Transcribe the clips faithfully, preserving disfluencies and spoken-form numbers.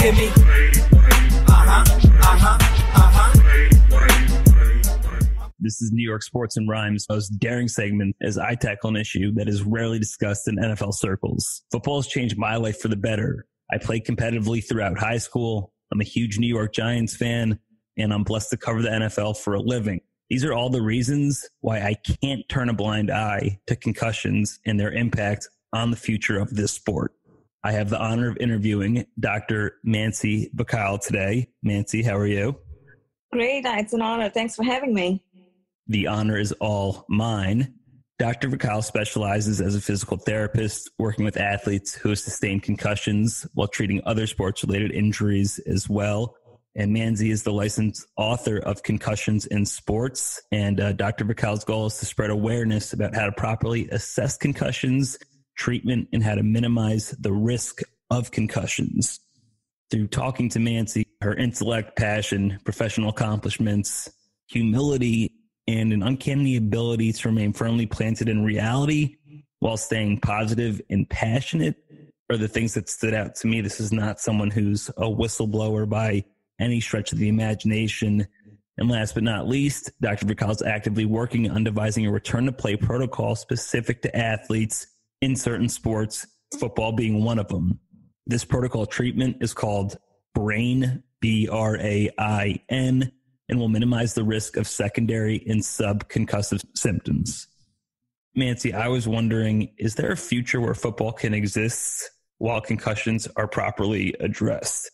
hear me? Uh-huh, uh-huh, uh-huh. This is New York Sports and Rhyme's most daring segment as I tackle an issue that is rarely discussed in N F L circles. Football has changed my life for the better. I played competitively throughout high school. I'm a huge New York Giants fan, and I'm blessed to cover the N F L for a living. These are all the reasons why I can't turn a blind eye to concussions and their impact on the future of this sport. I have the honor of interviewing Doctor Mansi Bakal today. Mansi, how are you? Great. It's an honor. Thanks for having me. The honor is all mine. Doctor Bakal specializes as a physical therapist, working with athletes who have sustained concussions while treating other sports-related injuries as well. And Mansi is the licensed author of Concussions in Sports. And uh, Doctor Bakal's goal is to spread awareness about how to properly assess concussions, treatment, and how to minimize the risk of concussions. Through talking to Mansi, her intellect, passion, professional accomplishments, humility, and an uncanny ability to remain firmly planted in reality while staying positive and passionate are the things that stood out to me. This is not someone who's a whistleblower by any stretch of the imagination. And last but not least, Doctor Bakal is actively working on devising a return-to-play protocol specific to athletes in certain sports, football being one of them. This protocol treatment is called B R A I N, B R A I N, and will minimize the risk of secondary and subconcussive symptoms. Mansi, I was wondering, is there a future where football can exist while concussions are properly addressed?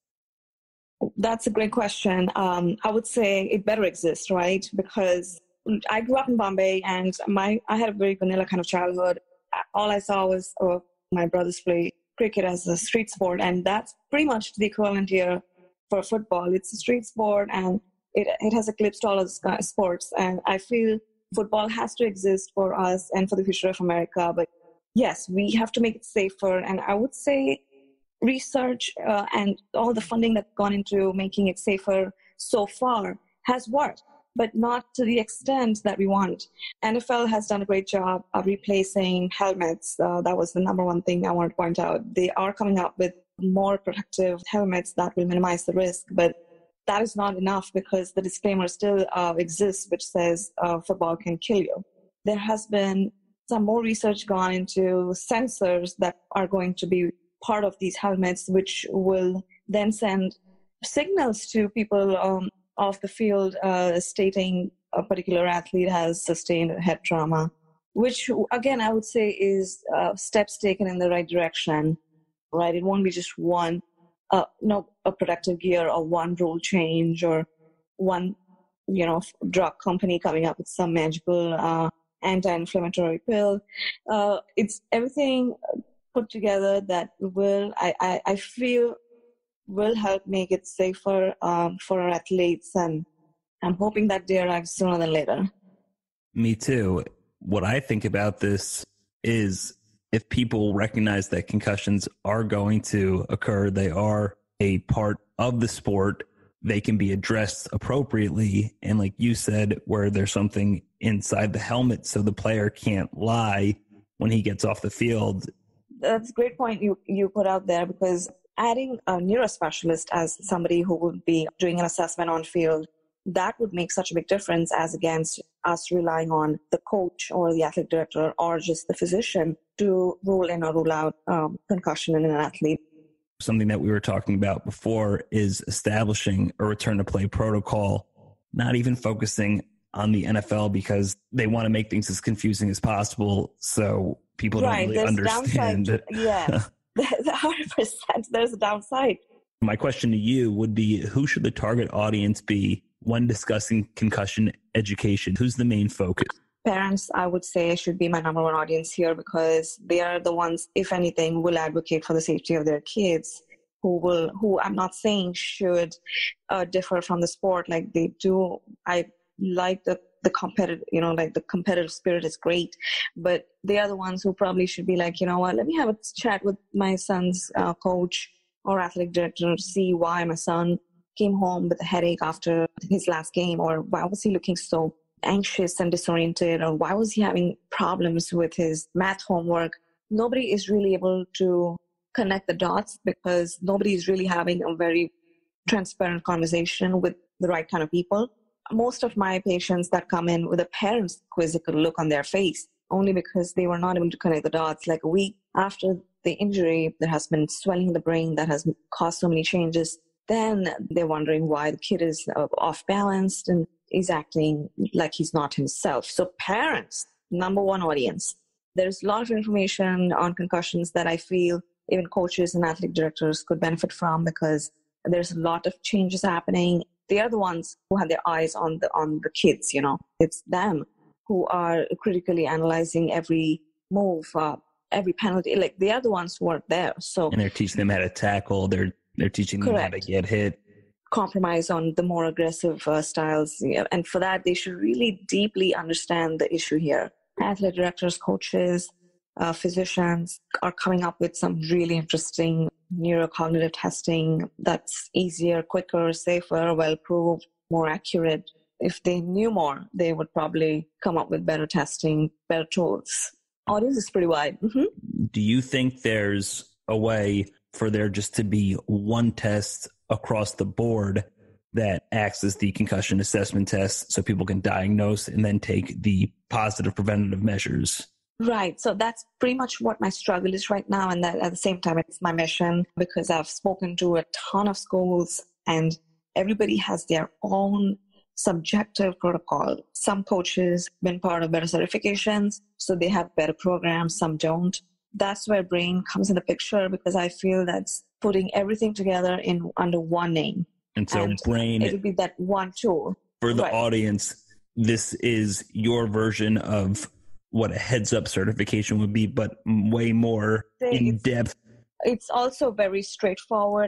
That's a great question. Um, I would say it better exist, right? Because I grew up in Bombay, and my I had a very vanilla kind of childhood. All I saw was uh, my brothers play cricket as a street sport, and that's pretty much the equivalent here for football. It's a street sport, and it it has eclipsed all of the sports. And I feel football has to exist for us and for the future of America. But yes, we have to make it safer. And I would say research uh, and all the funding that's gone into making it safer so far has worked, but not to the extent that we want. N F L has done a great job of replacing helmets. Uh, that was the number one thing I wanted to point out. They are coming up with more protective helmets that will minimize the risk, but that is not enough because the disclaimer still uh, exists, which says uh, football can kill you. There has been some more research gone into sensors that are going to be part of these helmets, which will then send signals to people um, off the field uh, stating a particular athlete has sustained head trauma, which again, I would say is uh, steps taken in the right direction, right? It won't be just one, uh, no, a protective gear or one rule change or one, you know, drug company coming up with some magical uh, anti-inflammatory pill. Uh, it's everything put together that will, I, I, I feel, will help make it safer um, for our athletes, and I'm hoping that day arrives sooner than later. Me too. What I think about this is if people recognize that concussions are going to occur, they are a part of the sport, they can be addressed appropriately. And like you said, where there's something inside the helmet so the player can't lie when he gets off the field. That's a great point you, you put out there, because adding a neurospecialist as somebody who would be doing an assessment on field, that would make such a big difference as against us relying on the coach or the athletic director or just the physician to rule in or rule out um, concussion in an athlete. Something that we were talking about before is establishing a return to play protocol, not even focusing on the N F L because they want to make things as confusing as possible so people right, don't really understand. Downside to, yeah, one hundred percent there's a downside. My question to you would be, who should the target audience be when discussing concussion education? Who's the main focus? Parents, I would say, should be my number one audience here, because they are the ones, if anything, will advocate for the safety of their kids, who will, who I'm not saying should uh, differ from the sport like they do. I like the, the competitive, you know, like the competitive spirit is great, but they are the ones who probably should be like, you know what, let me have a chat with my son's uh, coach or athletic director to see why my son came home with a headache after his last game, or why was he looking so anxious and disoriented, or why was he having problems with his math homework. Nobody is really able to connect the dots because nobody's really having a very transparent conversation with the right kind of people. Most of my patients that come in with a parent's quizzical look on their face, only because they were not able to connect the dots. Like a week after the injury, there has been swelling in the brain that has caused so many changes. Then they're wondering why the kid is uh, off balanced and is acting like he's not himself. So parents, number one audience. There's a lot of information on concussions that I feel even coaches and athletic directors could benefit from because there's a lot of changes happening. They are the ones who have their eyes on the on the kids, you know. It's them who are critically analyzing every move, uh, every penalty. Like they are the ones who are there. So and they're teaching them how to tackle. They're they're teaching them correct. how to get hit. Compromise on the more aggressive uh, styles. Yeah. And for that, they should really deeply understand the issue here. Athletic directors, coaches, uh, physicians are coming up with some really interesting neurocognitive testing that's easier, quicker, safer, well-proved, more accurate. If they knew more, they would probably come up with better testing, better tools. Audience is pretty wide. Mm-hmm. Do you think there's a way for there just to be one test across the board that acts as the concussion assessment test so people can diagnose and then take the positive preventative measures? Right. So that's pretty much what my struggle is right now. And that at the same time, it's my mission because I've spoken to a ton of schools and everybody has their own subjective protocol. Some coaches have been part of better certifications, so they have better programs. Some don't. That's where B R A I N comes in the picture because I feel that's putting everything together in under one name. And so and B R A I N, it'll be that one tool. For the right. audience, this is your version of what a heads-up certification would be, but way more in-depth. It's also very straightforward.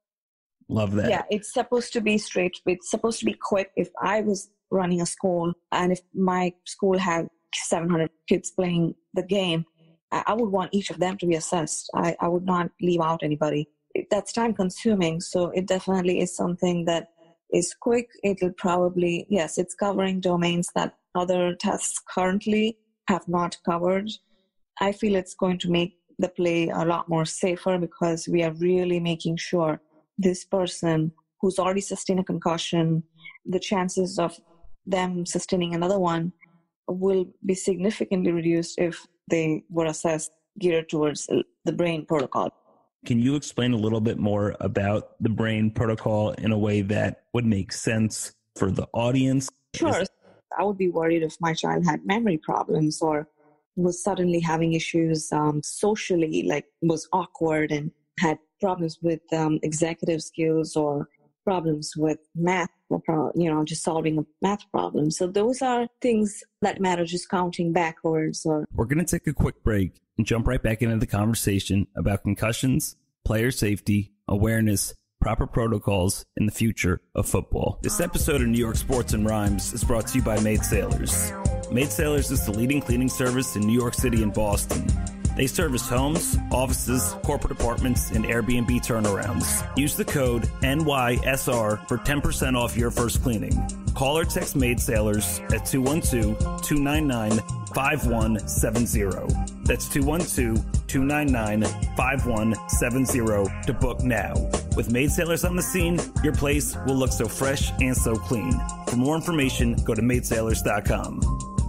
Love that. Yeah, it's supposed to be straight. It's supposed to be quick. If I was running a school and if my school had seven hundred kids playing the game, I would want each of them to be assessed. I, I would not leave out anybody. That's time consuming. So it definitely is something that is quick. It'll probably, yes, it's covering domains that other tests currently have not covered. I feel it's going to make the play a lot more safer because we are really making sure this person who's already sustained a concussion, the chances of them sustaining another one will be significantly reduced if they were assessed geared towards the B R A I N protocol. Can you explain a little bit more about the B R A I N protocol in a way that would make sense for the audience? Sure. I would be worried if my child had memory problems or was suddenly having issues um, socially, like was awkward and had problems with um, executive skills or problems with math, or, you know, just solving a math problem. So those are things that matter, just counting backwards. Or We're going to take a quick break and jump right back into the conversation about concussions, player safety, awareness, proper protocols, and the future of football. This episode of New York Sports and Rhymes is brought to you by Maid Sailors. Maid Sailors is the leading cleaning service in New York City and Boston. They service homes, offices, corporate apartments, and Airbnb turnarounds. Use the code N Y S R for ten percent off your first cleaning. Call or text Maid Sailors at two one two, two nine nine, five one seven zero. That's two one two, two nine nine, five one seven zero to book now. With Maid Sailors on the scene, your place will look so fresh and so clean. For more information, go to maid sailors dot com.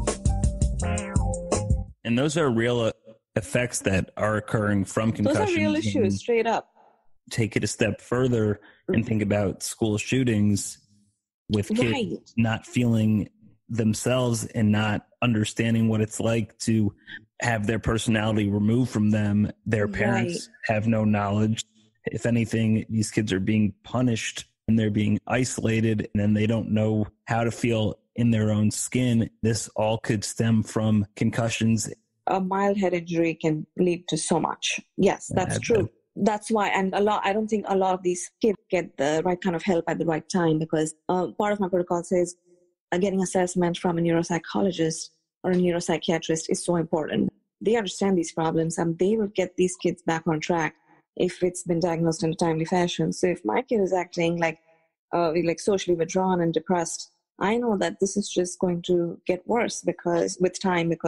And those are real uh, effects that are occurring from concussions. Those are real issues, straight up. Take it a step further and think about school shootings with kids Right. not feeling themselves and not understanding what it's like to have their personality removed from them. Their parents Right. have no knowledge. If anything, these kids are being punished and they're being isolated, and then they don't know how to feel in their own skin. This all could stem from concussions. A mild head injury can lead to so much. Yes, that's Yeah, true. That's why, and a lot, I don't think a lot of these kids get the right kind of help at the right time because uh, part of my protocol says uh, getting assessment from a neuropsychologist or a neuropsychiatrist is so important. They understand these problems and they will get these kids back on track if it's been diagnosed in a timely fashion. So if my kid is acting like uh, like socially withdrawn and depressed, I know that this is just going to get worse because with time, because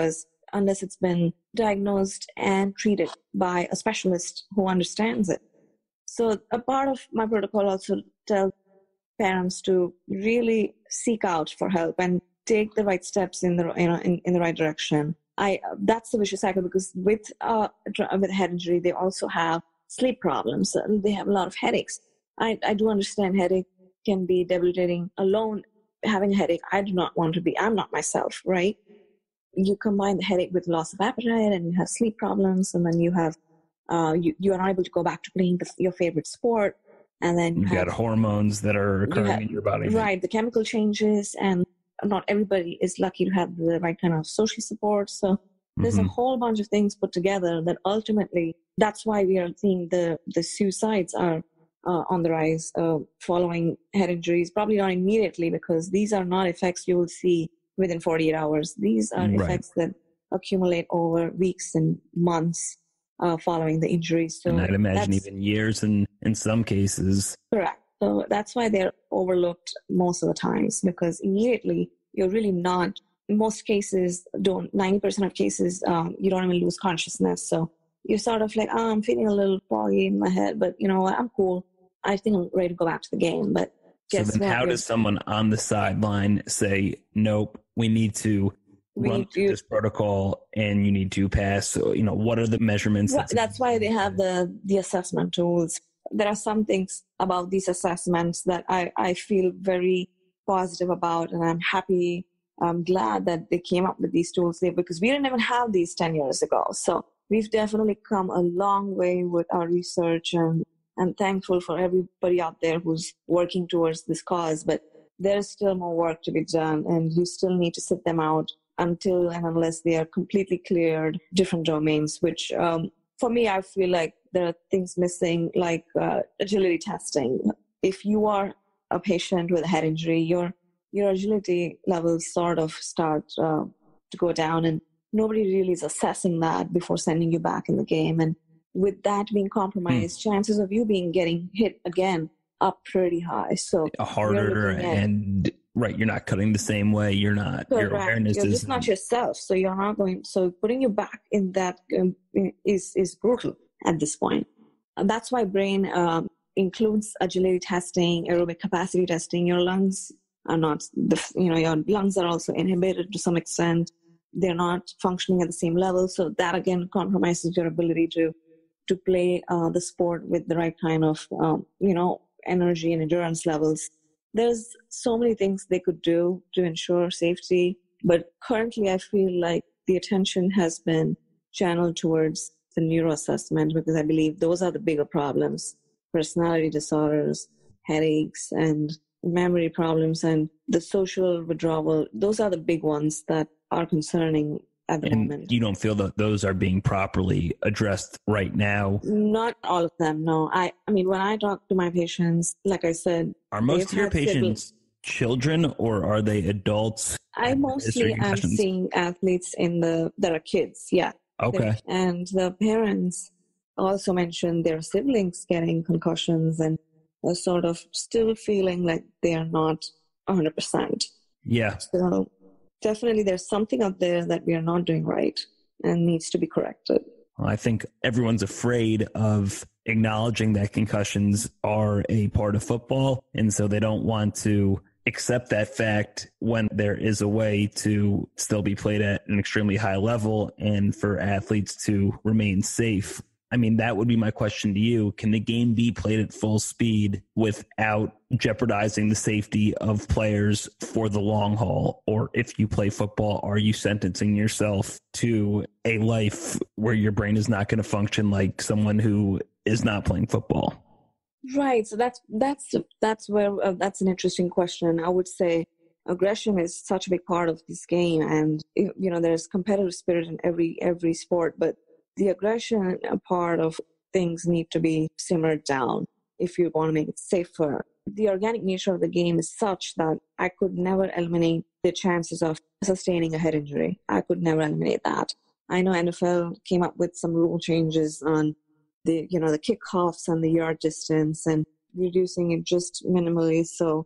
unless it's been diagnosed and treated by a specialist who understands it. So a part of my protocol also tells parents to really seek out for help and take the right steps in the you know in, in the right direction. I that's the vicious cycle, because with uh with head injury they also have sleep problems. They have a lot of headaches. I, I do understand headache can be debilitating alone. Having a headache, I do not want to be. I'm not myself, right? You combine the headache with loss of appetite, and you have sleep problems, and then you have uh you you are not able to go back to playing the, your favorite sport. And then you, you have, got hormones that are occurring you have, in your body. Right, the chemical changes, and not everybody is lucky to have the right kind of social support. So there's Mm-hmm. a whole bunch of things put together that ultimately, that's why we are seeing the, the suicides are uh, on the rise uh, following head injuries. Probably not immediately, because these are not effects you will see within forty-eight hours. These are Right. effects that accumulate over weeks and months uh, following the injuries. So And I'd imagine that's even years in, in some cases. correct. So that's why they're overlooked most of the times, because immediately you're really not, in most cases, don't, ninety percent of cases, um, you don't even lose consciousness. So you're sort of like, oh, I'm feeling a little foggy in my head, but you know what, I'm cool. I think I'm ready to go back to the game. But So guess then what? how You're- does someone on the sideline say, nope, we need to We run need through to- this protocol and you need to pass? So, you know, what are the measurements? Right, that's why they have the, the assessment tools. There are some things about these assessments that I, I feel very positive about, and I'm happy, I'm glad that they came up with these tools there, because we didn't even have these ten years ago. So we've definitely come a long way with our research, and I'm thankful for everybody out there who's working towards this cause. But there's still more work to be done, and you still need to sit them out until and unless they are completely cleared different domains, which um, for me, I feel like there are things missing, like uh, agility testing. If you are a patient with a head injury, your your agility levels sort of start uh, to go down, and nobody really is assessing that before sending you back in the game. And with that being compromised, hmm. chances of you being getting hit again are pretty high. So harder, at, and right, you're not cutting the same way. You're not. Correct. Your awareness you're is just not yourself. So you're not going. So putting you back in that um, is is brutal at this point. And that's why B R A I N um, includes agility testing, aerobic capacity testing. Your lungs are not, the, you know, your lungs are also inhibited to some extent. They're not functioning at the same level. So that again compromises your ability to to play uh, the sport with the right kind of, um, you know, energy and endurance levels. There's so many things they could do to ensure safety. But currently I feel like the attention has been channeled towards the neuro assessment, because I believe those are the bigger problems: personality disorders, headaches, and memory problems, and the social withdrawal. Those are the big ones that are concerning at the and moment. You don't feel that those are being properly addressed right now? Not all of them, no. I, I mean, when I talk to my patients, like I said, are most of your patients siblings. children, or are they adults? I mostly am seeing athletes in the that are kids, yeah. Okay. And the parents also mentioned their siblings getting concussions and are sort of still feeling like they are not one hundred percent. Yeah. So definitely there's something out there that we are not doing right and needs to be corrected. Well, I think everyone's afraid of acknowledging that concussions are a part of football, and so they don't want to accept that fact when there is a way to still be played at an extremely high level and for athletes to remain safe. I mean, that would be my question to you. Can the game be played at full speed without jeopardizing the safety of players for the long haul? Or if you play football, are you sentencing yourself to a life where your brain is not going to function like someone who is not playing football? Right. So that's that's that's where uh, that's an interesting question. I would say aggression is such a big part of this game, and you know there's competitive spirit in every every sport, but the aggression part of things need to be simmered down if you want to make it safer. The organic nature of the game is such that I could never eliminate the chances of sustaining a head injury. I could never eliminate that. I know N F L came up with some rule changes on the, you know, the kickoffs and the yard distance and reducing it just minimally. So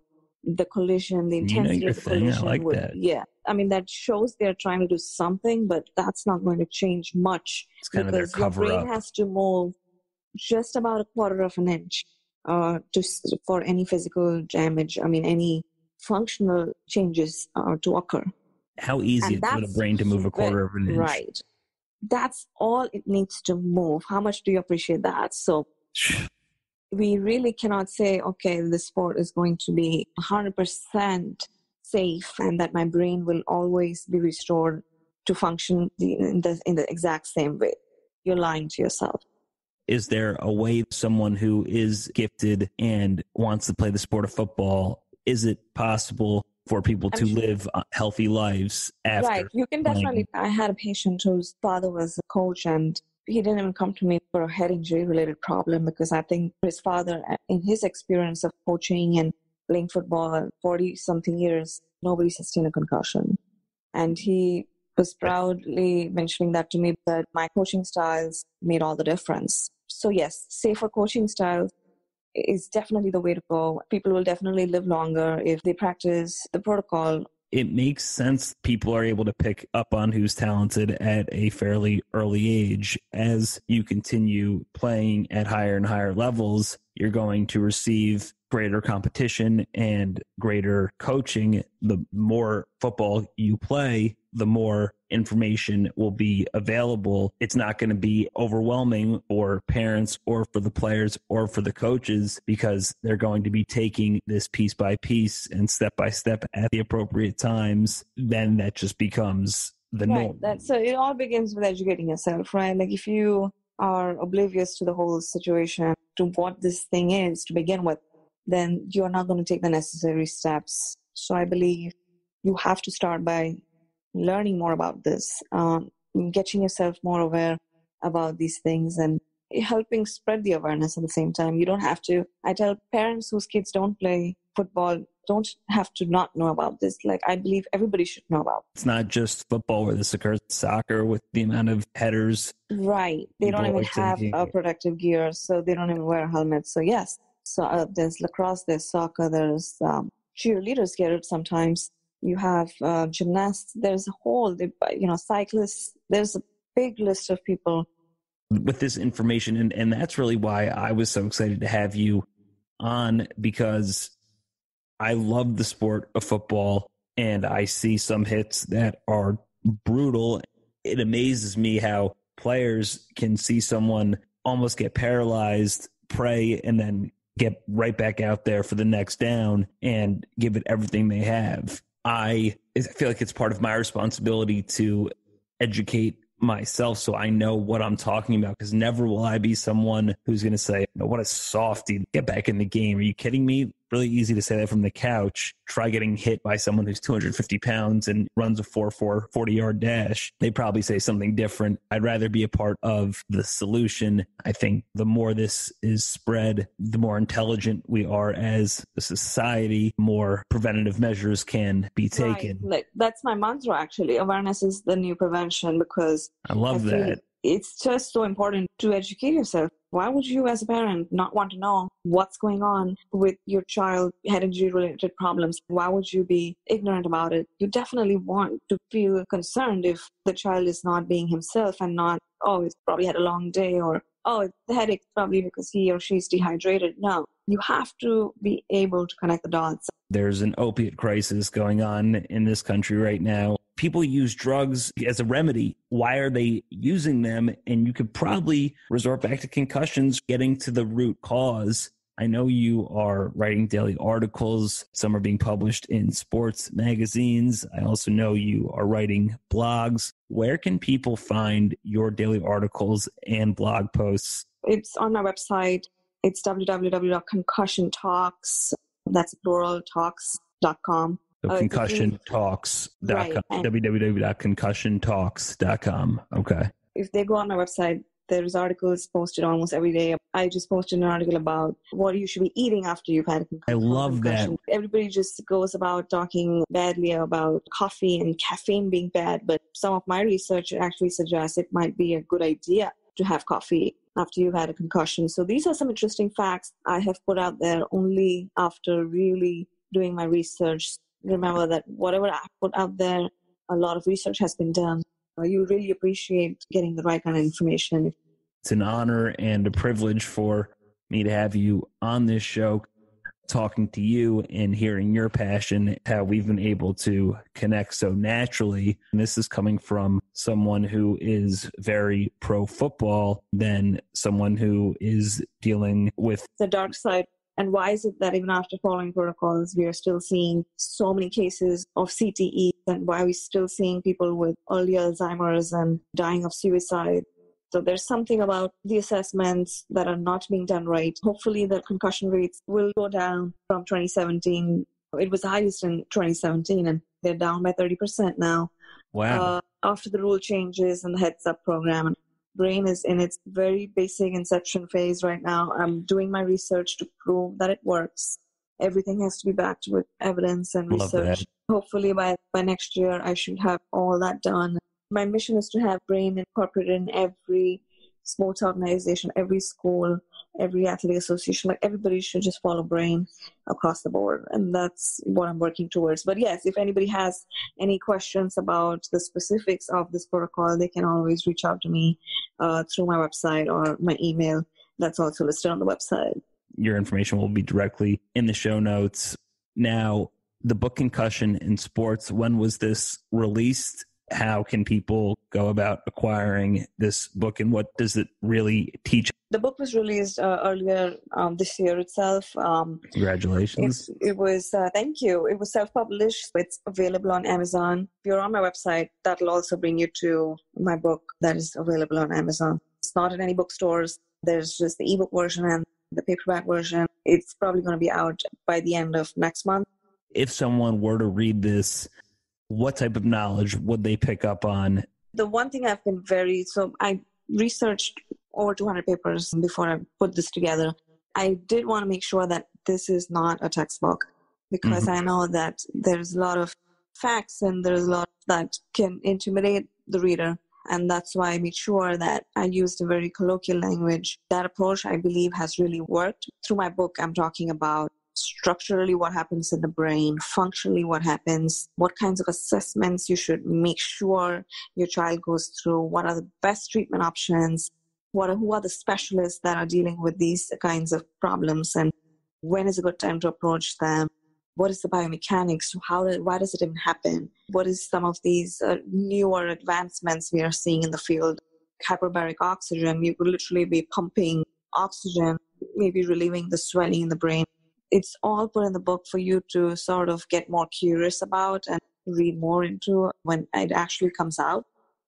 the collision, the You know intensity your of the thing. I collision like would, that. yeah. I mean, that shows they're trying to do something, but that's not going to change much It's kind of their because your cover brain up. has to move just about a quarter of an inch uh, to, for any physical damage, I mean, any functional changes uh, to occur. How easy And is for the that's brain to move a quarter of an inch? right. That's all it needs to move. How much do you appreciate that? So we really cannot say, okay, the sport is going to be one hundred percent safe and that my brain will always be restored to function in the, in the exact same way. You're lying to yourself. Is there a way someone who is gifted and wants to play the sport of football, is it possible for people to I'm live healthy lives after? Right. You can definitely. I had a patient whose father was a coach and he didn't even come to me for a head injury related problem because I think his father, in his experience of coaching and playing football forty something years, nobody sustained a concussion. And he was proudly mentioning that to me, that my coaching styles made all the difference. So yes, safer coaching styles is definitely the way to go. People will definitely live longer if they practice the protocol. It makes sense people are able to pick up on who's talented at a fairly early age. As you continue playing at higher and higher levels, you're going to receive greater competition and greater coaching. The more football you play, the more information will be available. It's not going to be overwhelming for parents or for the players or for the coaches because they're going to be taking this piece by piece and step by step at the appropriate times. Then that just becomes the right. norm. That, so it all begins with educating yourself, right? Like if you are oblivious to the whole situation, to what this thing is to begin with, then you're not going to take the necessary steps. So I believe you have to start by learning more about this, um, getting yourself more aware about these things and helping spread the awareness at the same time. You don't have to, I tell parents whose kids don't play football, don't have to not know about this. Like, I believe everybody should know about it. It's not just football where this occurs. Soccer with the amount of headers. Right. They don't even have taking... a protective gear, so they don't even wear helmets. So yes, so uh, there's lacrosse, there's soccer, there's um, cheerleaders get it sometimes. You have uh, gymnasts. There's a whole, you know, cyclists. There's a big list of people with this information. And, and that's really why I was so excited to have you on, because I love the sport of football and I see some hits that are brutal. It amazes me how players can see someone almost get paralyzed, pray, and then get right back out there for the next down and give it everything they have. I feel like it's part of my responsibility to educate myself so I know what I'm talking about, because never will I be someone who's going to say, no, what a softie, get back in the game. Are you kidding me? Really easy to say that from the couch. Try getting hit by someone who's two hundred fifty pounds and runs a four four forty-yard dash. They probably say something different. I'd rather be a part of the solution. I think the more this is spread, the more intelligent we are as a society, more preventative measures can be taken. Right. Like, that's my mantra, actually. Awareness is the new prevention, because I love I that. It's just so important to educate yourself. Why would you as a parent not want to know what's going on with your child, head injury related problems? Why would you be ignorant about it? You definitely want to feel concerned if the child is not being himself and not, oh, he's probably had a long day, or, oh, the headache probably because he or she's dehydrated. No, you have to be able to connect the dots. There's an opiate crisis going on in this country right now. People use drugs as a remedy. Why are they using them? And you could probably resort back to concussions, getting to the root cause. I know you are writing daily articles. Some are being published in sports magazines. I also know you are writing blogs. Where can people find your daily articles and blog posts? It's on my website. It's w w w dot concussion talks, that's plural, talks dot com. So uh, concussion talks dot com, right, w w w dot concussion talks dot com. Okay. If they go on my website, there's articles posted almost every day. I just posted an article about what you should be eating after you've had a concussion. I love that. Everybody just goes about talking badly about coffee and caffeine being bad, but some of my research actually suggests it might be a good idea to have coffee after you've had a concussion. So these are some interesting facts I have put out there only after really doing my research. Remember that whatever I put out there, a lot of research has been done. You really appreciate getting the right kind of information. It's an honor and a privilege for me to have you on this show, talking to you and hearing your passion, how we've been able to connect so naturally. And this is coming from someone who is very pro football than someone who is dealing with the dark side. And why is it that even after following protocols, we are still seeing so many cases of C T E, and why are we still seeing people with early Alzheimer's and dying of suicide? So there's something about the assessments that are not being done right. Hopefully the concussion rates will go down from twenty seventeen. It was the highest in twenty seventeen, and they're down by thirty percent now. Wow. Uh, after the rule changes and the heads up program. B R A I N is in its very basic inception phase right now. I'm doing my research to prove that it works. Everything has to be backed with evidence and Love research. that. Hopefully by, by next year, I should have all that done. My mission is to have B R A I N incorporated in every sports organization, every school, every athletic association. Like, everybody should just follow B R A I N across the board. And that's what I'm working towards. But yes, if anybody has any questions about the specifics of this protocol, they can always reach out to me uh, through my website or my email. That's also listed on the website. Your information will be directly in the show notes. Now, the book Concussion in Sports, when was this released? How can people go about acquiring this book, and what does it really teach? The book was released uh, earlier um, this year itself. Um, Congratulations. It was, uh, thank you. It was self-published. It's available on Amazon. If you're on my website, that'll also bring you to my book that is available on Amazon. It's not in any bookstores. There's just the ebook version and the paperback version. It's probably going to be out by the end of next month. If someone were to read this, what type of knowledge would they pick up on? The one thing I've been very, so I researched over two hundred papers before I put this together. I did want to make sure that this is not a textbook, because mm-hmm. I know that there's a lot of facts and there's a lot that can intimidate the reader. And that's why I made sure that I used a very colloquial language. That approach, I believe, has really worked. Through my book, I'm talking about structurally what happens in the brain, functionally what happens, what kinds of assessments you should make sure your child goes through, what are the best treatment options, what are, who are the specialists that are dealing with these kinds of problems, and when is a good time to approach them, what is the biomechanics, how, why does it even happen, what is some of these uh, newer advancements we are seeing in the field. Hyperbaric oxygen, you could literally be pumping oxygen, maybe relieving the swelling in the brain. It's all put in the book for you to sort of get more curious about and read more into when it actually comes out.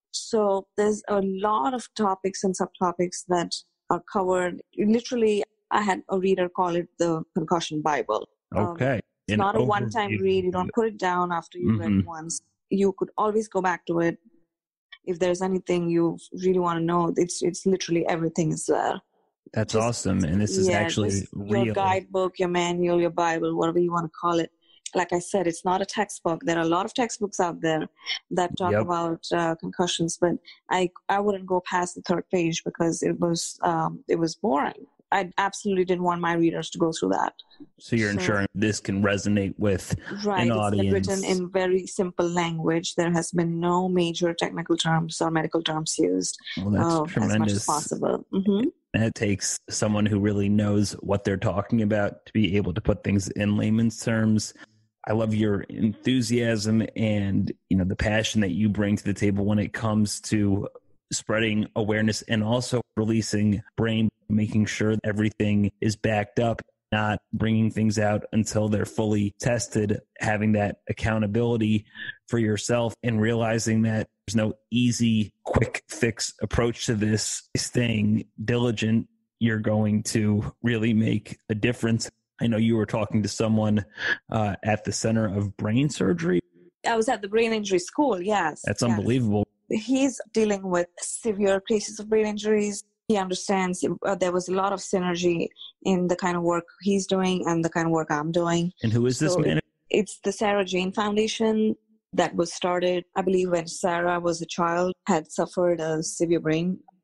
So there's a lot of topics and subtopics that are covered. Literally, I had a reader call it the Concussion Bible. Okay. Um, it's An not a overview. one-time read. You don't put it down after you mm-hmm. read it once. You could always go back to it. If there's anything you really want to know, it's it's literally everything is there. That's just, awesome. And this is yeah, actually real. Your guidebook, your manual, your Bible, whatever you want to call it. Like I said, it's not a textbook. There are a lot of textbooks out there that talk yep. about uh, concussions, but I I wouldn't go past the third page because it was um, it was boring. I absolutely didn't want my readers to go through that. So you're so, ensuring this can resonate with right, an audience. Right, it's been written in very simple language. There has been no major technical terms or medical terms used. Well, that's uh, tremendous. As much as possible. Mm-hmm. And it takes someone who really knows what they're talking about to be able to put things in layman's terms. I love your enthusiasm and, you know, the passion that you bring to the table when it comes to spreading awareness and also releasing B R A I N, making sure everything is backed up, not bringing things out until they're fully tested, having that accountability for yourself and realizing that there's no easy, quick fix approach to this. Staying diligent, you're going to really make a difference. I know you were talking to someone uh, at the Center of Brain Surgery. I was at the Brain Injury School, yes. That's yes. unbelievable. He's dealing with severe cases of brain injuries. He understands uh, there was a lot of synergy in the kind of work he's doing and the kind of work I'm doing. And who is this so man? It's the Sarah Jane Foundation that was started, I believe, when Sarah was a child, had suffered a severe brain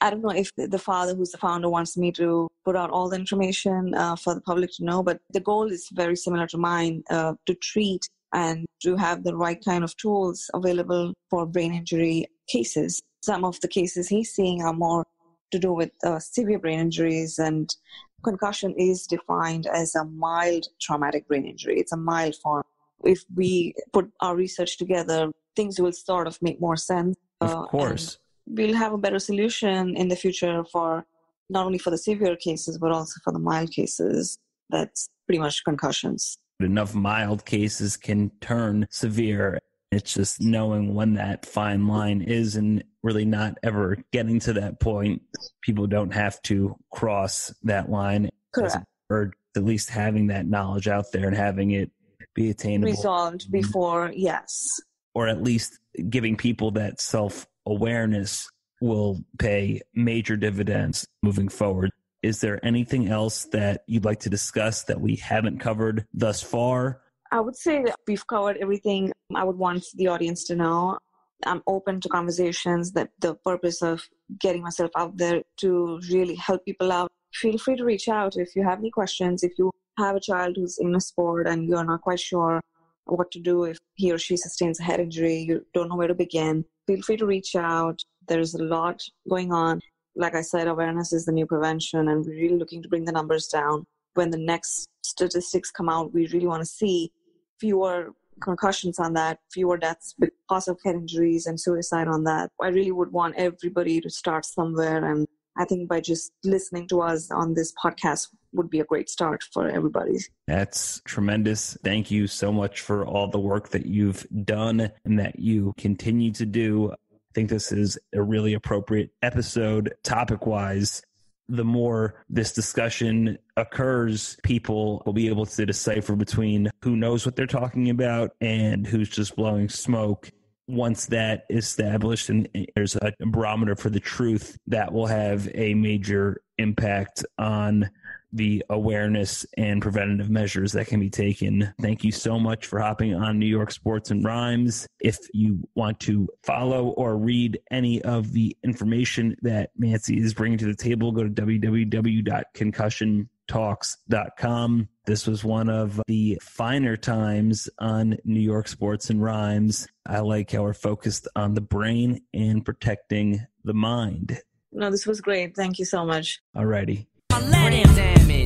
I don't know if the father who's the founder wants me to put out all the information uh, for the public to know, but the goal is very similar to mine, uh, to treat and to have the right kind of tools available for brain injury cases. Some of the cases he's seeing are more to do with uh, severe brain injuries, and concussion is defined as a mild traumatic brain injury. It's a mild form. If we put our research together, things will sort of make more sense. Of uh, course. We'll have a better solution in the future for not only for the severe cases, but also for the mild cases. That's pretty much concussions. Enough mild cases can turn severe. It's just knowing when that fine line is and really not ever getting to that point. People don't have to cross that line. Correct. Or at least having that knowledge out there and having it be attainable. Resolved before, yes. Or at least giving people that self-awareness will pay major dividends moving forward. Is there anything else that you'd like to discuss that we haven't covered thus far? I would say that we've covered everything I would want the audience to know. I'm open to conversations. That the purpose of getting myself out there to really help people out. Feel free to reach out if you have any questions. If you have a child who's in a sport and you're not quite sure what to do if he or she sustains a head injury, you don't know where to begin, feel free to reach out. There's a lot going on. Like I said, awareness is the new prevention, and we're really looking to bring the numbers down. When the next statistics come out, we really want to see fewer concussions on that, fewer deaths because of head injuries and suicide on that. I really would want everybody to start somewhere, and I think by just listening to us on this podcast would be a great start for everybody. That's tremendous. Thank you so much for all the work that you've done and that you continue to do. I think this is a really appropriate episode topic-wise. The more this discussion occurs, people will be able to decipher between who knows what they're talking about and who's just blowing smoke. Once that is established and there's a barometer for the truth, that will have a major impact on the awareness and preventative measures that can be taken. Thank you so much for hopping on New York Sports and Rhymes. If you want to follow or read any of the information that Nancy is bringing to the table, go to w w w dot concussion talks dot com. This was one of the finer times on New York Sports and Rhymes. I like how we're focused on the brain and protecting the mind. No, this was great. Thank you so much. Alrighty. Brain damage.